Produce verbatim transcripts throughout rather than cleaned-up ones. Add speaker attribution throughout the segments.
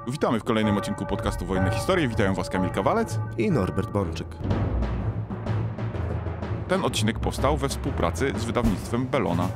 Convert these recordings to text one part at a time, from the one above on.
Speaker 1: Witamy w kolejnym odcinku podcastu Wojenne Historie. Witają Was Kamil Kawalec
Speaker 2: i Norbert Bączyk.
Speaker 1: Ten odcinek powstał we współpracy z wydawnictwem Bellona.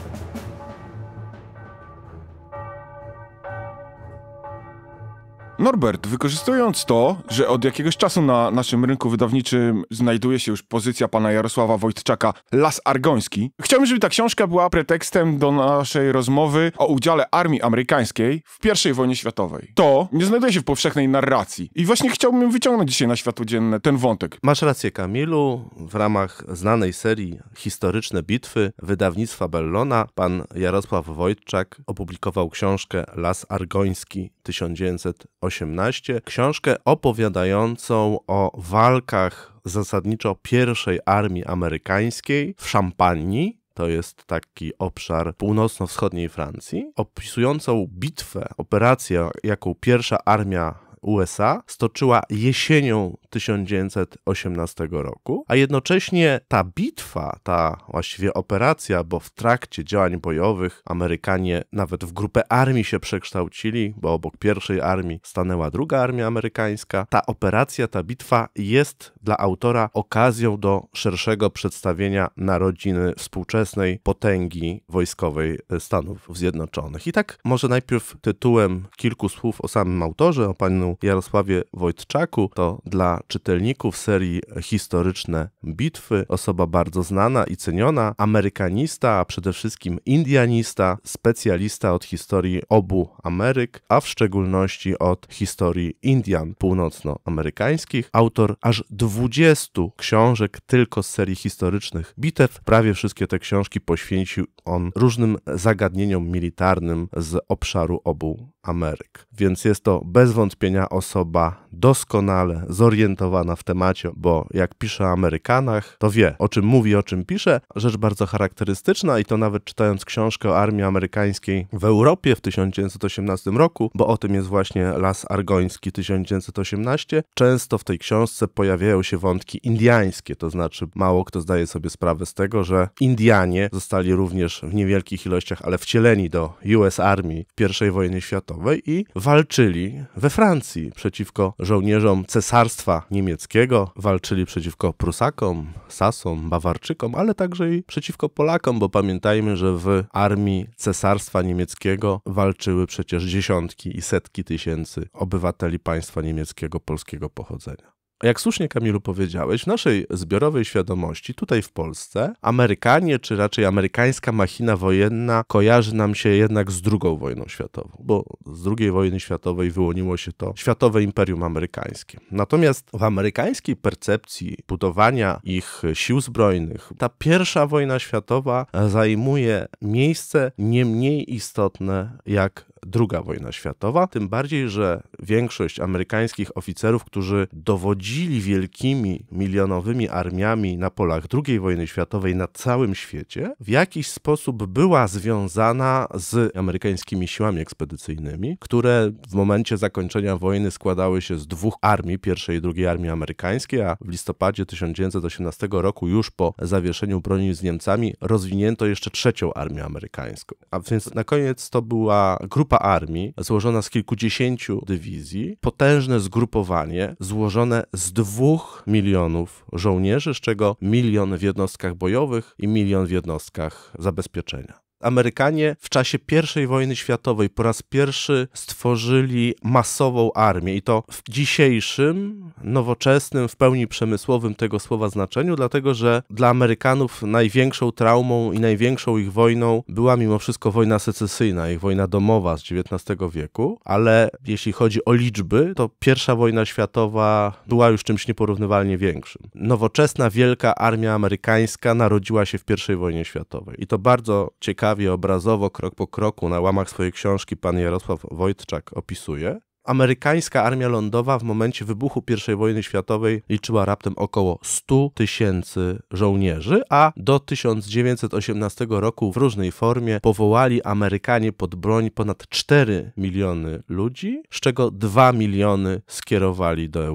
Speaker 1: Norbert, wykorzystując to, że od jakiegoś czasu na naszym rynku wydawniczym znajduje się już pozycja pana Jarosława Wojtczaka Las Argoński, chciałbym, żeby ta książka była pretekstem do naszej rozmowy o udziale armii amerykańskiej w pierwszej wojnie światowej. To nie znajduje się w powszechnej narracji i właśnie chciałbym wyciągnąć dzisiaj na światło dzienne ten wątek.
Speaker 2: Masz rację, Kamilu. W ramach znanej serii Historyczne bitwy wydawnictwa Bellona pan Jarosław Wojtczak opublikował książkę Las Argoński tysiąc dziewięćset osiemnaście, książkę opowiadającą o walkach zasadniczo pierwszej armii amerykańskiej w Szampanii. To jest taki obszar północno-wschodniej Francji, opisującą bitwę, operację, jaką pierwsza armia U S A stoczyła jesienią tysiąc dziewięćset osiemnastego roku, a jednocześnie ta bitwa, ta właściwie operacja, bo w trakcie działań bojowych Amerykanie nawet w grupę armii się przekształcili, bo obok pierwszej armii stanęła druga armia amerykańska. Ta operacja, ta bitwa jest dla autora okazją do szerszego przedstawienia narodziny współczesnej potęgi wojskowej Stanów Zjednoczonych. I tak może najpierw tytułem kilku słów o samym autorze, o panu Jarosławie Wojtczaku. To dla czytelników serii Historyczne bitwy osoba bardzo znana i ceniona, amerykanista, a przede wszystkim indianista, specjalista od historii obu Ameryk, a w szczególności od historii Indian północnoamerykańskich. Autor aż dwudziestu książek tylko z serii historycznych bitew. Prawie wszystkie te książki poświęcił on różnym zagadnieniom militarnym z obszaru obu Ameryk. Więc jest to bez wątpienia osoba doskonale zorientowana w temacie, bo jak pisze o Amerykanach, to wie, o czym mówi, o czym pisze. Rzecz bardzo charakterystyczna i to nawet czytając książkę o armii amerykańskiej w Europie w tysiąc dziewięćset osiemnastym roku, bo o tym jest właśnie Las Argoński tysiąc dziewięćset osiemnaście, często w tej książce pojawiają się wątki indiańskie, to znaczy mało kto zdaje sobie sprawę z tego, że Indianie zostali również w niewielkich ilościach, ale wcieleni do U S Armii w pierwszej wojnie światowej i walczyli we Francji przeciwko żołnierzom Cesarstwa Niemieckiego, walczyli przeciwko Prusakom, Sasom, Bawarczykom, ale także i przeciwko Polakom, bo pamiętajmy, że w armii Cesarstwa Niemieckiego walczyły przecież dziesiątki i setki tysięcy obywateli państwa niemieckiego polskiego pochodzenia. Jak słusznie, Kamilu, powiedziałeś, w naszej zbiorowej świadomości, tutaj w Polsce, Amerykanie, czy raczej amerykańska machina wojenna kojarzy nam się jednak z drugą wojną światową, bo z drugiej wojny światowej wyłoniło się to światowe imperium amerykańskie. Natomiast w amerykańskiej percepcji budowania ich sił zbrojnych, ta pierwsza wojna światowa zajmuje miejsce nie mniej istotne jak druga wojna światowa, tym bardziej, że większość amerykańskich oficerów, którzy dowodzili wielkimi, milionowymi armiami na polach drugiej wojny światowej na całym świecie, w jakiś sposób była związana z amerykańskimi siłami ekspedycyjnymi, które w momencie zakończenia wojny składały się z dwóch armii, pierwszej i drugiej armii amerykańskiej, a w listopadzie tysiąc dziewięćset osiemnastego roku, już po zawieszeniu broni z Niemcami, rozwinięto jeszcze trzecią armię amerykańską. A więc na koniec to była grupa armii złożona z kilkudziesięciu dywizji, potężne zgrupowanie złożone z dwóch milionów żołnierzy, z czego milion w jednostkach bojowych i milion w jednostkach zabezpieczenia. Amerykanie w czasie pierwszej wojny światowej po raz pierwszy stworzyli masową armię i to w dzisiejszym, nowoczesnym, w pełni przemysłowym tego słowa znaczeniu, dlatego że dla Amerykanów największą traumą i największą ich wojną była mimo wszystko wojna secesyjna, ich wojna domowa z dziewiętnastego wieku, ale jeśli chodzi o liczby, to pierwsza wojna światowa była już czymś nieporównywalnie większym. Nowoczesna, wielka armia amerykańska narodziła się w pierwszej wojnie światowej i to bardzo ciekawe obrazowo, krok po kroku, na łamach swojej książki pan Jarosław Wojtczak opisuje. Amerykańska armia lądowa w momencie wybuchu pierwszej wojny światowej liczyła raptem około stu tysięcy żołnierzy, a do tysiąc dziewięćset osiemnastego roku w różnej formie powołali Amerykanie pod broń ponad cztery miliony ludzi, z czego dwa miliony skierowali do Europy.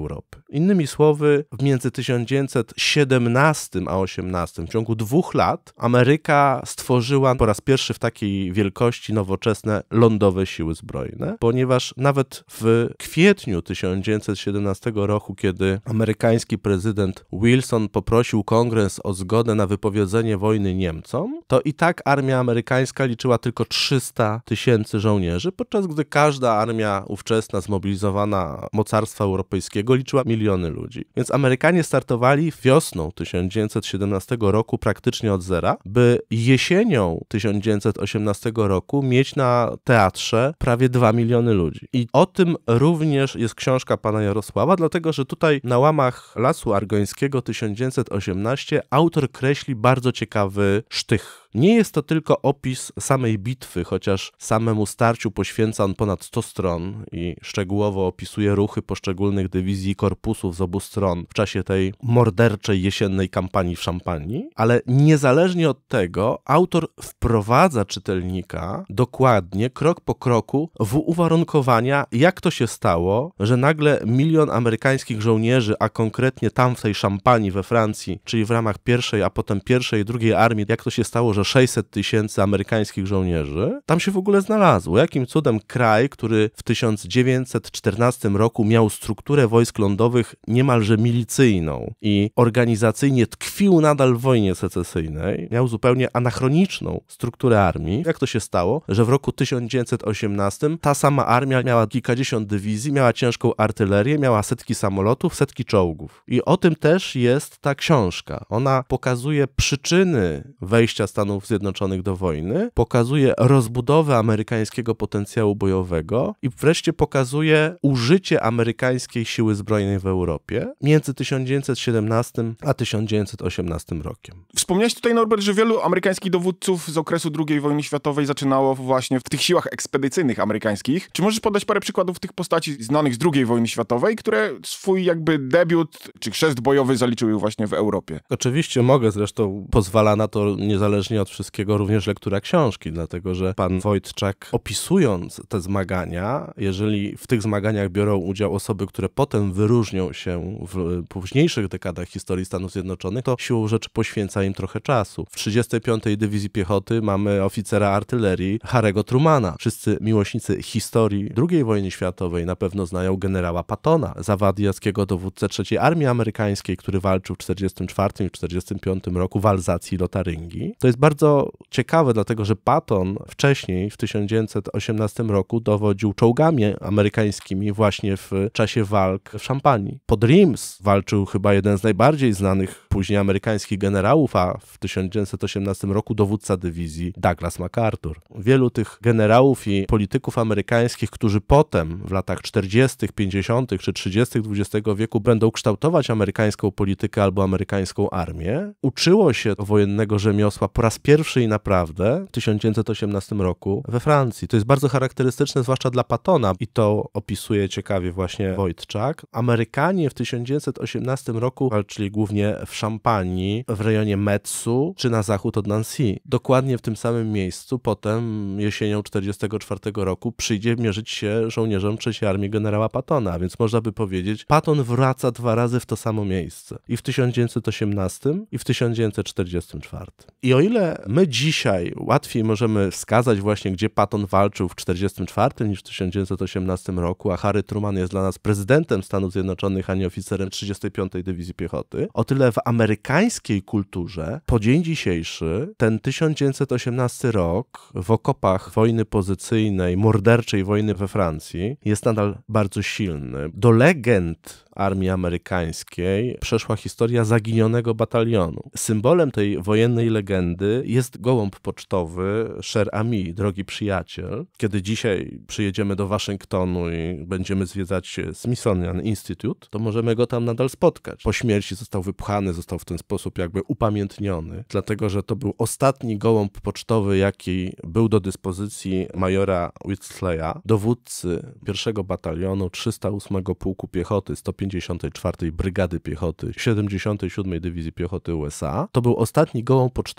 Speaker 2: Innymi słowy, między tysiąc dziewięćset siedemnastym a osiemnastym, w ciągu dwóch lat, Ameryka stworzyła po raz pierwszy w takiej wielkości nowoczesne lądowe siły zbrojne, ponieważ nawet w kwietniu tysiąc dziewięćset siedemnastego roku, kiedy amerykański prezydent Wilson poprosił kongres o zgodę na wypowiedzenie wojny Niemcom, to i tak armia amerykańska liczyła tylko trzysta tysięcy żołnierzy, podczas gdy każda armia ówczesna zmobilizowana mocarstwa europejskiego liczyła miliony ludzi. Więc Amerykanie startowali wiosną tysiąc dziewięćset siedemnastego roku praktycznie od zera, by jesienią tysiąc dziewięćset osiemnastego roku mieć na teatrze prawie dwa miliony ludzi. I o tym również jest książka pana Jarosława, dlatego że tutaj na łamach Lasu Argońskiego tysiąc dziewięćset osiemnaście autor kreśli bardzo ciekawy sztych. Nie jest to tylko opis samej bitwy, chociaż samemu starciu poświęca on ponad sto stron i szczegółowo opisuje ruchy poszczególnych dywizji i korpusów z obu stron w czasie tej morderczej jesiennej kampanii w Szampanii, ale niezależnie od tego autor wprowadza czytelnika dokładnie, krok po kroku w uwarunkowania, jak to się stało, że nagle milion amerykańskich żołnierzy, a konkretnie tam w tej Szampanii we Francji, czyli w ramach pierwszej, a potem pierwszej i drugiej armii, jak to się stało, że sześćset tysięcy amerykańskich żołnierzy tam się w ogóle znalazło. Jakim cudem kraj, który w tysiąc dziewięćset czternastym roku miał strukturę wojsk lądowych niemalże milicyjną i organizacyjnie tkwił nadal w wojnie secesyjnej, miał zupełnie anachroniczną strukturę armii. Jak to się stało, że w roku tysiąc dziewięćset osiemnastym ta sama armia miała kilkadziesiąt dywizji, miała ciężką artylerię, miała setki samolotów, setki czołgów. I o tym też jest ta książka. Ona pokazuje przyczyny wejścia Stanów Zjednoczonych do wojny, pokazuje rozbudowę amerykańskiego potencjału bojowego i wreszcie pokazuje użycie amerykańskiej siły zbrojnej w Europie między tysiąc dziewięćset siedemnastym a tysiąc dziewięćset osiemnastym rokiem.
Speaker 1: Wspomniałeś tutaj, Norbert, że wielu amerykańskich dowódców z okresu drugiej wojny światowej zaczynało właśnie w tych siłach ekspedycyjnych amerykańskich. Czy możesz podać parę przykładów tych postaci znanych z drugiej wojny światowej, które swój jakby debiut czy chrzest bojowy zaliczyły właśnie w Europie?
Speaker 2: Oczywiście mogę, zresztą pozwala na to niezależnie od wszystkiego również lektura książki, dlatego że pan Wojtczak, opisując te zmagania, jeżeli w tych zmaganiach biorą udział osoby, które potem wyróżnią się w późniejszych dekadach historii Stanów Zjednoczonych, to siłą rzeczy poświęca im trochę czasu. W trzydziestej piątej Dywizji Piechoty mamy oficera artylerii Harry'ego Trumana. Wszyscy miłośnicy historii drugiej wojny światowej na pewno znają generała Pattona, zawadjackiego dowódcę trzeciej Armii Amerykańskiej, który walczył w czterdziestym czwartym i czterdziestym piątym roku w Alzacji i Lotaryngii. To jest bardzo ciekawe, dlatego że Patton wcześniej, w tysiąc dziewięćset osiemnastym roku, dowodził czołgami amerykańskimi właśnie w czasie walk w Szampanii. Pod Reims walczył chyba jeden z najbardziej znanych później amerykańskich generałów, a w tysiąc dziewięćset osiemnastym roku dowódca dywizji Douglas MacArthur. Wielu tych generałów i polityków amerykańskich, którzy potem w latach czterdziestych, pięćdziesiątych czy trzydziestych dwudziestego wieku będą kształtować amerykańską politykę albo amerykańską armię, uczyło się wojennego rzemiosła po raz pierwszy i naprawdę w tysiąc dziewięćset osiemnastym roku we Francji. To jest bardzo charakterystyczne, zwłaszcza dla Pattona i to opisuje ciekawie właśnie Wojtczak. Amerykanie w tysiąc dziewięćset osiemnastym roku walczyli głównie w Szampanii, w rejonie Metsu czy na zachód od Nancy. Dokładnie w tym samym miejscu potem jesienią czterdziestego czwartego roku przyjdzie mierzyć się żołnierzom trzeciej Armii generała Pattona, więc można by powiedzieć, Patton wraca dwa razy w to samo miejsce. I w tysiąc dziewięćset osiemnastym i w tysiąc dziewięćset czterdziestym czwartym. I o ile my dzisiaj łatwiej możemy wskazać właśnie, gdzie Patton walczył w czterdziestym czwartym niż w tysiąc dziewięćset osiemnastym roku, a Harry Truman jest dla nas prezydentem Stanów Zjednoczonych, a nie oficerem trzydziestej piątej Dywizji Piechoty, o tyle w amerykańskiej kulturze po dzień dzisiejszy ten tysiąc dziewięćset osiemnasty rok w okopach wojny pozycyjnej, morderczej wojny we Francji jest nadal bardzo silny. Do legend armii amerykańskiej przeszła historia zaginionego batalionu. Symbolem tej wojennej legendy jest gołąb pocztowy Cher Ami, drogi przyjaciel. Kiedy dzisiaj przyjedziemy do Waszyngtonu i będziemy zwiedzać Smithsonian Institute, to możemy go tam nadal spotkać. Po śmierci został wypchany, został w ten sposób jakby upamiętniony, dlatego że to był ostatni gołąb pocztowy, jaki był do dyspozycji majora Whistleya, dowódcy pierwszego batalionu trzysta ósmego Pułku Piechoty, sto pięćdziesiątej czwartej Brygady Piechoty, siedemdziesiątej siódmej Dywizji Piechoty U S A. To był ostatni gołąb pocztowy, który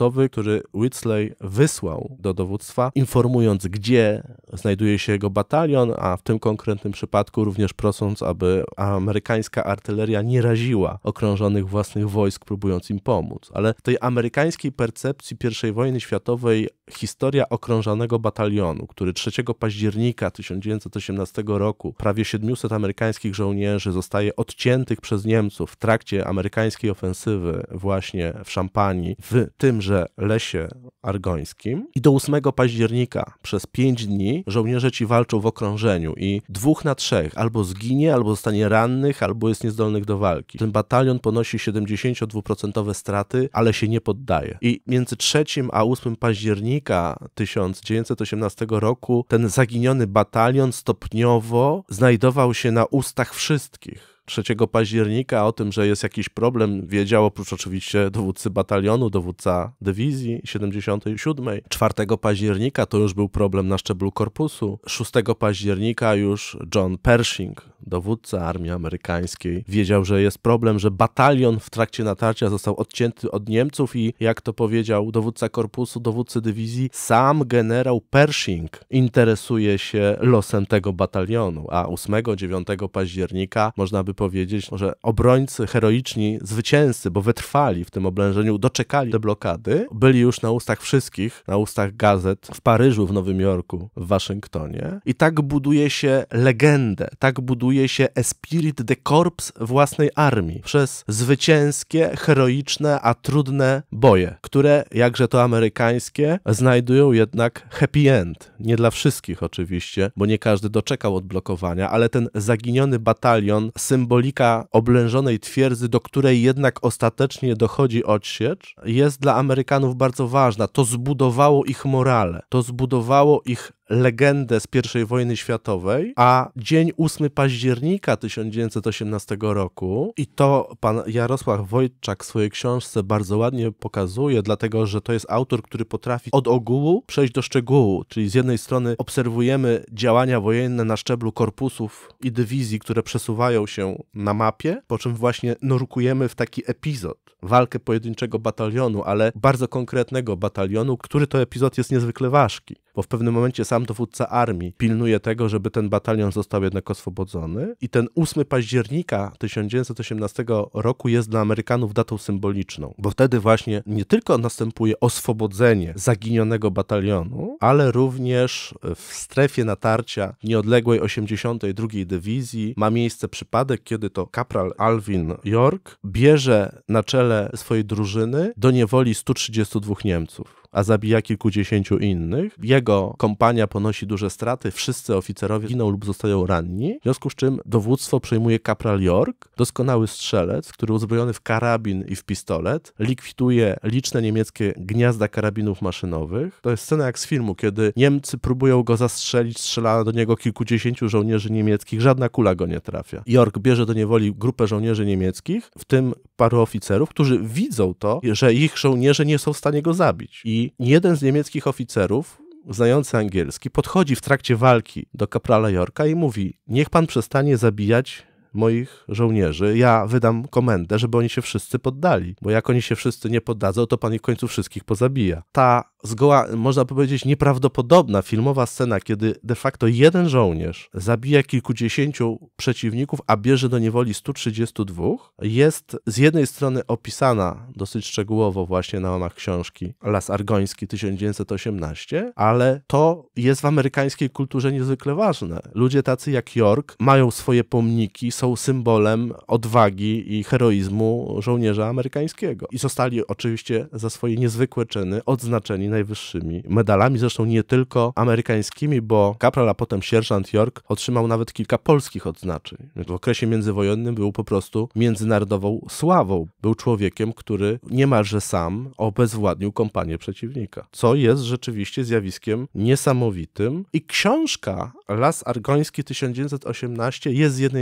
Speaker 2: który Whitsley wysłał do dowództwa, informując, gdzie znajduje się jego batalion, a w tym konkretnym przypadku również prosząc, aby amerykańska artyleria nie raziła okrążonych własnych wojsk, próbując im pomóc. Ale w tej amerykańskiej percepcji pierwszej wojny światowej historia okrążonego batalionu, który trzeciego października tysiąc dziewięćset osiemnastego roku prawie siedmiuset amerykańskich żołnierzy zostaje odciętych przez Niemców w trakcie amerykańskiej ofensywy właśnie w Szampanii, w tymże lesie argońskim. I do ósmego października przez pięć dni żołnierze ci walczą w okrążeniu i dwóch na trzech albo zginie, albo zostanie rannych, albo jest niezdolnych do walki. Ten batalion ponosi siedemdziesięciodwuprocentowe straty, ale się nie poddaje. I między trzecim a ósmym października tysiąc dziewięćset osiemnastego roku ten zaginiony batalion stopniowo znajdował się na ustach wszystkich. trzeciego października o tym, że jest jakiś problem, wiedział oprócz oczywiście dowódcy batalionu, dowódca dywizji siedemdziesiątej siódmej. czwartego października to już był problem na szczeblu korpusu. szóstego października już John Pershing, dowódca armii amerykańskiej, wiedział, że jest problem, że batalion w trakcie natarcia został odcięty od Niemców i jak to powiedział dowódca korpusu, dowódcy dywizji, sam generał Pershing interesuje się losem tego batalionu, a ósmego dziewiątego października można by powiedzieć, że obrońcy heroiczni, zwycięzcy, bo wytrwali w tym oblężeniu, doczekali te blokady, byli już na ustach wszystkich, na ustach gazet w Paryżu, w Nowym Jorku, w Waszyngtonie. I tak buduje się legendę, tak buduje się esprit de corps własnej armii przez zwycięskie, heroiczne, a trudne boje, które, jakże to amerykańskie, znajdują jednak happy end. Nie dla wszystkich oczywiście, bo nie każdy doczekał odblokowania, ale ten zaginiony batalion, symbolika oblężonej twierdzy, do której jednak ostatecznie dochodzi odsiecz, jest dla Amerykanów bardzo ważna. To zbudowało ich morale, to zbudowało ich legendę z pierwszej wojny światowej, a dzień ósmego października tysiąc dziewięćset osiemnastego roku, i to pan Jarosław Wojtczak w swojej książce bardzo ładnie pokazuje, dlatego że to jest autor, który potrafi od ogółu przejść do szczegółu, czyli z jednej strony obserwujemy działania wojenne na szczeblu korpusów i dywizji, które przesuwają się na mapie, po czym właśnie nurkujemy w taki epizod, walkę pojedynczego batalionu, ale bardzo konkretnego batalionu, który to epizod jest niezwykle ważki, bo w pewnym momencie sam dowódca armii pilnuje tego, żeby ten batalion został jednak oswobodzony i ten ósmego października tysiąc dziewięćset osiemnastego roku jest dla Amerykanów datą symboliczną, bo wtedy właśnie nie tylko następuje oswobodzenie zaginionego batalionu, ale również w strefie natarcia nieodległej osiemdziesiątej drugiej Dywizji ma miejsce przypadek, kiedy to kapral Alvin York bierze na czele swojej drużyny do niewoli stu trzydziestu dwóch Niemców, a zabija kilkudziesięciu innych. Jego kompania ponosi duże straty, wszyscy oficerowie giną lub zostają ranni, w związku z czym dowództwo przejmuje kapral York, doskonały strzelec, który uzbrojony w karabin i w pistolet, likwiduje liczne niemieckie gniazda karabinów maszynowych. To jest scena jak z filmu, kiedy Niemcy próbują go zastrzelić, strzela do niego kilkudziesięciu żołnierzy niemieckich, żadna kula go nie trafia. York bierze do niewoli grupę żołnierzy niemieckich, w tym paru oficerów, którzy widzą to, że ich żołnierze nie są w stanie go zabić. I jeden z niemieckich oficerów, znający angielski, podchodzi w trakcie walki do kaprala Yorka i mówi: niech pan przestanie zabijać moich żołnierzy, ja wydam komendę, żeby oni się wszyscy poddali, bo jak oni się wszyscy nie poddadzą, to pan ich w końcu wszystkich pozabija. Ta zgoła, można powiedzieć, nieprawdopodobna filmowa scena, kiedy de facto jeden żołnierz zabija kilkudziesięciu przeciwników, a bierze do niewoli stu trzydziestu dwóch, jest z jednej strony opisana dosyć szczegółowo właśnie na łamach książki Las Argoński tysiąc dziewięćset osiemnaście, ale to jest w amerykańskiej kulturze niezwykle ważne. Ludzie tacy jak York mają swoje pomniki, są symbolem odwagi i heroizmu żołnierza amerykańskiego. I zostali oczywiście za swoje niezwykłe czyny odznaczeni najwyższymi medalami, zresztą nie tylko amerykańskimi, bo kapral, a potem sierżant York otrzymał nawet kilka polskich odznaczeń. W okresie międzywojennym był po prostu międzynarodową sławą. Był człowiekiem, który niemalże sam obezwładnił kompanię przeciwnika, co jest rzeczywiście zjawiskiem niesamowitym. I książka Las Argoński tysiąc dziewięćset osiemnaście jest z jednej strony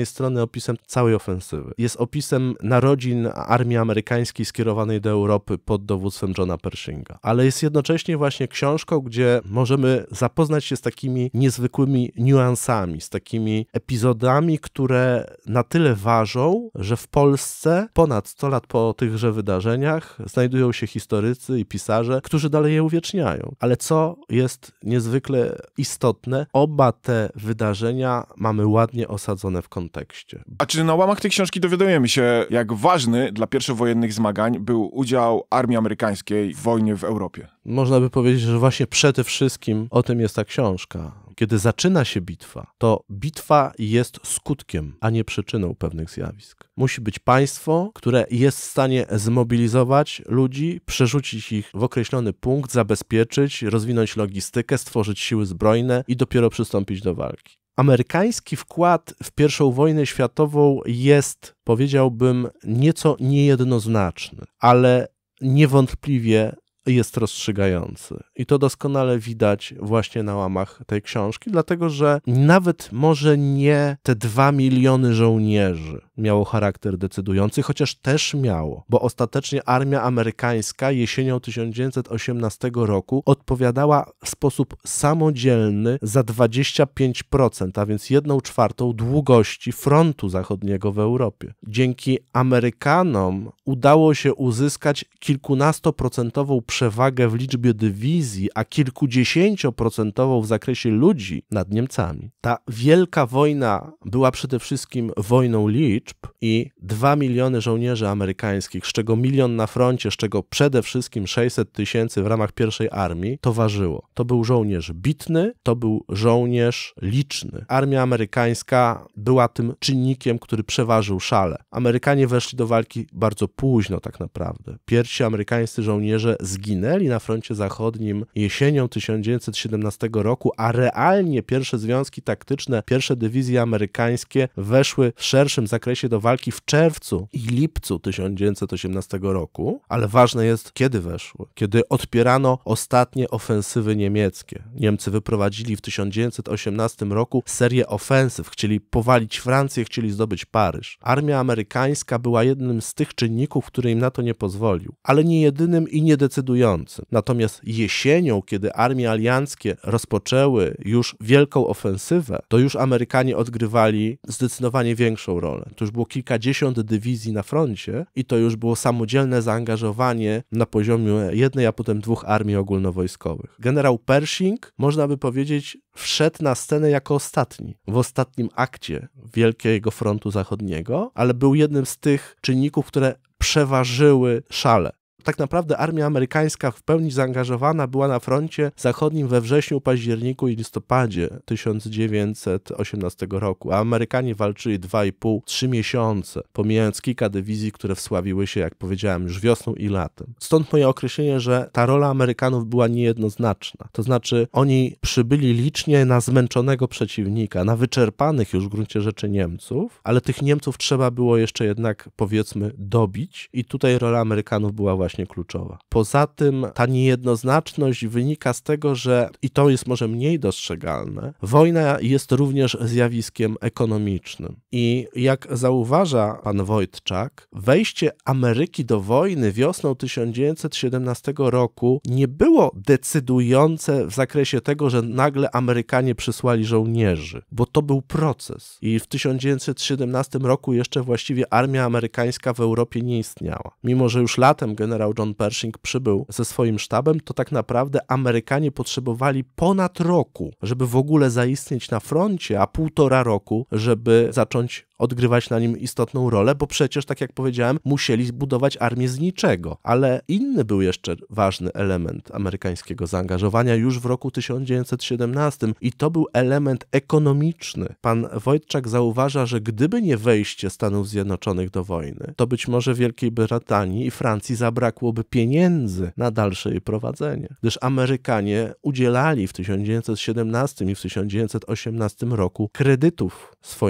Speaker 2: opisem całej ofensywy. Jest opisem narodzin armii amerykańskiej skierowanej do Europy pod dowództwem Johna Pershinga. Ale jest jednocześnie właśnie książką, gdzie możemy zapoznać się z takimi niezwykłymi niuansami, z takimi epizodami, które na tyle ważą, że w Polsce ponad sto lat po tychże wydarzeniach znajdują się historycy i pisarze, którzy dalej je uwieczniają. Ale co jest niezwykle istotne, oba te wydarzenia mamy ładnie osadzone w kontekście.
Speaker 1: A czy na łamach tej książki dowiadujemy się, jak ważny dla pierwszowojennych zmagań był udział armii amerykańskiej w wojnie w Europie?
Speaker 2: Można by powiedzieć, że właśnie przede wszystkim o tym jest ta książka. Kiedy zaczyna się bitwa, to bitwa jest skutkiem, a nie przyczyną pewnych zjawisk. Musi być państwo, które jest w stanie zmobilizować ludzi, przerzucić ich w określony punkt, zabezpieczyć, rozwinąć logistykę, stworzyć siły zbrojne i dopiero przystąpić do walki. Amerykański wkład w pierwszą wojnę światową jest, powiedziałbym, nieco niejednoznaczny, ale niewątpliwie jest rozstrzygający. I to doskonale widać właśnie na łamach tej książki, dlatego że nawet może nie te dwa miliony żołnierzy miało charakter decydujący, chociaż też miało, bo ostatecznie armia amerykańska jesienią tysiąc dziewięćset osiemnastego roku odpowiadała w sposób samodzielny za dwadzieścia pięć procent, a więc jedną czwartą długości frontu zachodniego w Europie. Dzięki Amerykanom udało się uzyskać kilkunastoprocentową przewagę w liczbie dywizji, a kilkudziesięcioprocentową w zakresie ludzi nad Niemcami. Ta wielka wojna była przede wszystkim wojną liczb i dwa miliony żołnierzy amerykańskich, z czego milion na froncie, z czego przede wszystkim sześćset tysięcy w ramach pierwszej armii, to ważyło. To był żołnierz bitny, to był żołnierz liczny. Armia amerykańska była tym czynnikiem, który przeważył szale. Amerykanie weszli do walki bardzo późno tak naprawdę. Pierwsi amerykańscy żołnierze zginęli na froncie zachodnim jesienią tysiąc dziewięćset siedemnastego roku, a realnie pierwsze związki taktyczne, pierwsze dywizje amerykańskie weszły w szerszym zakresie do walki w czerwcu i lipcu tysiąc dziewięćset osiemnastego roku, ale ważne jest, kiedy weszły. Kiedy odpierano ostatnie ofensywy niemieckie. Niemcy wyprowadzili w tysiąc dziewięćset osiemnastym roku serię ofensyw, chcieli powalić Francję, chcieli zdobyć Paryż. Armia amerykańska była jednym z tych czynników, który im na to nie pozwolił, ale nie jedynym i nie decydującym. Natomiast jesienią, kiedy armie alianckie rozpoczęły już wielką ofensywę, to już Amerykanie odgrywali zdecydowanie większą rolę. To już było kilkadziesiąt dywizji na froncie i to już było samodzielne zaangażowanie na poziomie jednej, a potem dwóch armii ogólnowojskowych. Generał Pershing, można by powiedzieć, wszedł na scenę jako ostatni, w ostatnim akcie Wielkiego Frontu Zachodniego, ale był jednym z tych czynników, które przeważyły szale. Tak naprawdę armia amerykańska w pełni zaangażowana była na froncie zachodnim we wrześniu, październiku i listopadzie tysiąc dziewięćset osiemnastego roku, a Amerykanie walczyli dwa i pół, trzy miesiące, pomijając kilka dywizji, które wsławiły się, jak powiedziałem, już wiosną i latem. Stąd moje określenie, że ta rola Amerykanów była niejednoznaczna. To znaczy oni przybyli licznie na zmęczonego przeciwnika, na wyczerpanych już w gruncie rzeczy Niemców, ale tych Niemców trzeba było jeszcze jednak, powiedzmy, dobić i tutaj rola Amerykanów była właśnie kluczowa. Poza tym ta niejednoznaczność wynika z tego, że, i to jest może mniej dostrzegalne, wojna jest również zjawiskiem ekonomicznym. I jak zauważa pan Wojtczak, wejście Ameryki do wojny wiosną tysiąc dziewięćset siedemnastego roku nie było decydujące w zakresie tego, że nagle Amerykanie przysłali żołnierzy, bo to był proces. I w tysiąc dziewięćset siedemnastym roku jeszcze właściwie armia amerykańska w Europie nie istniała. Mimo że już latem generał John Pershing przybył ze swoim sztabem, to tak naprawdę Amerykanie potrzebowali ponad roku, żeby w ogóle zaistnieć na froncie, a półtora roku, żeby zacząć odgrywać na nim istotną rolę, bo przecież, tak jak powiedziałem, musieli zbudować armię z niczego. Ale inny był jeszcze ważny element amerykańskiego zaangażowania już w roku tysiąc dziewięćset siedemnastym i to był element ekonomiczny. Pan Wojtczak zauważa, że gdyby nie wejście Stanów Zjednoczonych do wojny, to być może Wielkiej Brytanii i Francji zabrakłoby pieniędzy na dalsze jej prowadzenie, gdyż Amerykanie udzielali w tysiąc dziewięćset siedemnastym i w tysiąc dziewięćset osiemnastym roku kredytów swoim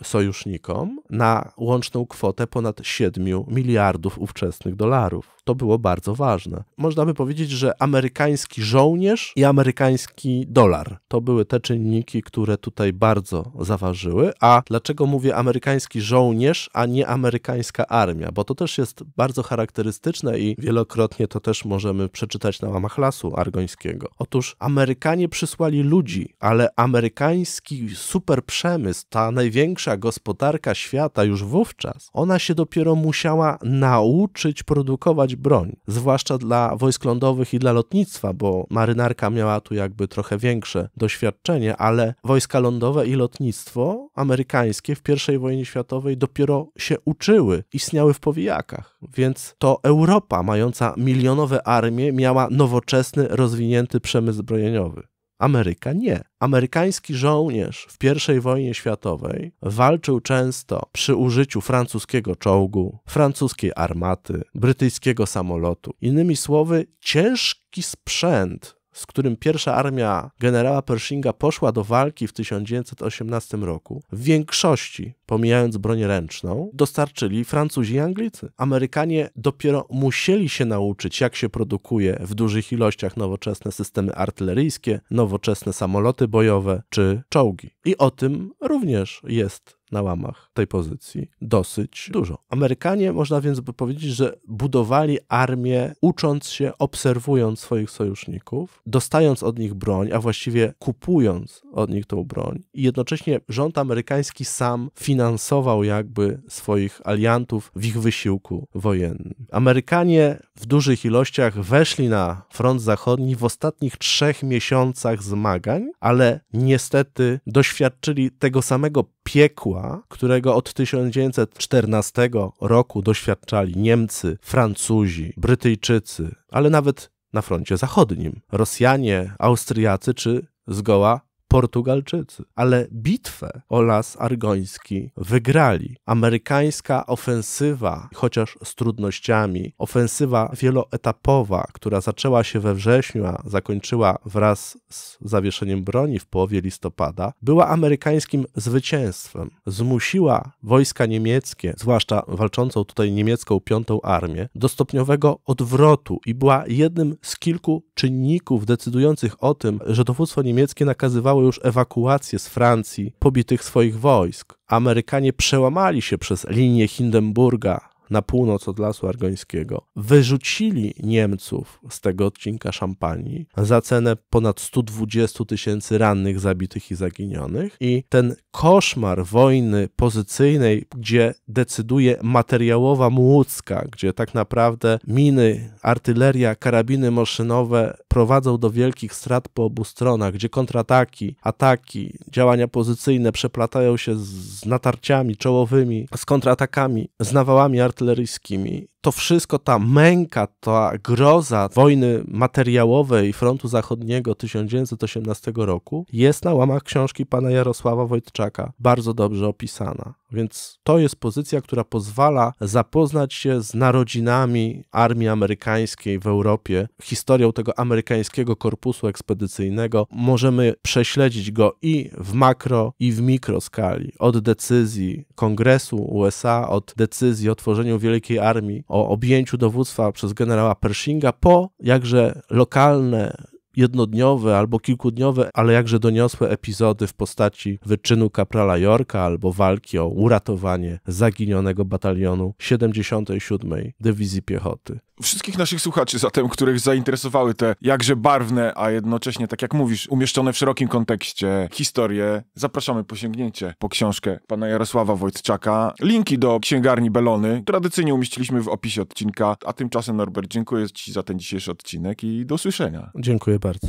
Speaker 2: sojusznikom na łączną kwotę ponad siedmiu miliardów ówczesnych dolarów. To było bardzo ważne. Można by powiedzieć, że amerykański żołnierz i amerykański dolar to były te czynniki, które tutaj bardzo zaważyły. A dlaczego mówię amerykański żołnierz, a nie amerykańska armia? Bo to też jest bardzo charakterystyczne i wielokrotnie to też możemy przeczytać na łamach Lasu Argońskiego. Otóż Amerykanie przysłali ludzi, ale amerykański superprzemysł, ta największa gospodarka świata już wówczas, ona się dopiero musiała nauczyć produkować broń, zwłaszcza dla wojsk lądowych i dla lotnictwa, bo marynarka miała tu jakby trochę większe doświadczenie, ale wojska lądowe i lotnictwo amerykańskie w pierwszej wojnie światowej dopiero się uczyły, istniały w powijakach, więc to Europa, mająca milionowe armie, miała nowoczesny, rozwinięty przemysł zbrojeniowy. Ameryka nie. Amerykański żołnierz w pierwszej wojnie światowej walczył często przy użyciu francuskiego czołgu, francuskiej armaty, brytyjskiego samolotu. Innymi słowy, ciężki sprzęt, z którym pierwsza armia generała Pershinga poszła do walki w tysiąc dziewięćset osiemnastym roku, w większości, pomijając broń ręczną, dostarczyli Francuzi i Anglicy. Amerykanie dopiero musieli się nauczyć, jak się produkuje w dużych ilościach nowoczesne systemy artyleryjskie, nowoczesne samoloty bojowe czy czołgi. I o tym również jest na łamach tej pozycji dosyć dużo. Amerykanie, można więc by powiedzieć, że budowali armię, ucząc się, obserwując swoich sojuszników, dostając od nich broń, a właściwie kupując od nich tą broń. I jednocześnie rząd amerykański sam finansował jakby swoich aliantów w ich wysiłku wojennym. Amerykanie w dużych ilościach weszli na front zachodni w ostatnich trzech miesiącach zmagań, ale niestety doświadczyli tego samego piekła, którego od tysiąc dziewięćset czternastego roku doświadczali Niemcy, Francuzi, Brytyjczycy, ale nawet na froncie zachodnim, Rosjanie, Austriacy czy zgoła Portugalczycy. Ale bitwę o Las Argoński wygrali. Amerykańska ofensywa, chociaż z trudnościami, ofensywa wieloetapowa, która zaczęła się we wrześniu, a zakończyła wraz z zawieszeniem broni w połowie listopada, była amerykańskim zwycięstwem. Zmusiła wojska niemieckie, zwłaszcza walczącą tutaj niemiecką piątą armię, do stopniowego odwrotu i była jednym z kilku czynników decydujących o tym, że dowództwo niemieckie nakazywało już ewakuację z Francji pobitych swoich wojsk. Amerykanie przełamali się przez linię Hindenburga na północ od Lasu Argońskiego, wyrzucili Niemców z tego odcinka Szampanii za cenę ponad stu dwudziestu tysięcy rannych, zabitych i zaginionych i ten koszmar wojny pozycyjnej, gdzie decyduje materiałowa Młódzka, gdzie tak naprawdę miny, artyleria, karabiny maszynowe prowadzą do wielkich strat po obu stronach, gdzie kontrataki, ataki, działania pozycyjne przeplatają się z natarciami czołowymi, z kontratakami, z nawałami artyleryjskimi. To wszystko, ta męka, ta groza wojny materiałowej frontu zachodniego tysiąc dziewięćset osiemnastego roku jest na łamach książki pana Jarosława Wojtczaka bardzo dobrze opisana. Więc to jest pozycja, która pozwala zapoznać się z narodzinami armii amerykańskiej w Europie, historią tego amerykańskiego korpusu ekspedycyjnego. Możemy prześledzić go i w makro, i w mikroskali. Od decyzji Kongresu U S A, od decyzji o tworzeniu wielkiej armii, o objęciu dowództwa przez generała Pershinga, po jakże lokalne, jednodniowe albo kilkudniowe, ale jakże doniosłe epizody w postaci wyczynu kaprala Yorka albo walki o uratowanie zaginionego batalionu siedemdziesiątej siódmej Dywizji Piechoty.
Speaker 1: Wszystkich naszych słuchaczy zatem, których zainteresowały te jakże barwne, a jednocześnie, tak jak mówisz, umieszczone w szerokim kontekście historie, zapraszamy po sięgnięcie po książkę pana Jarosława Wojtczaka. Linki do księgarni Bellony tradycyjnie umieściliśmy w opisie odcinka, a tymczasem, Norbert, dziękuję ci za ten dzisiejszy odcinek i do usłyszenia.
Speaker 2: Dziękuję bardzo.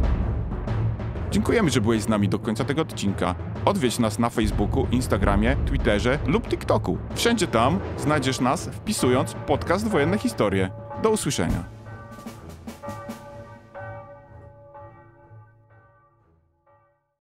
Speaker 1: Dziękujemy, że byłeś z nami do końca tego odcinka. Odwiedź nas na Facebooku, Instagramie, Twitterze lub TikToku. Wszędzie tam znajdziesz nas, wpisując podcast Wojenne Historie. Do usłyszenia.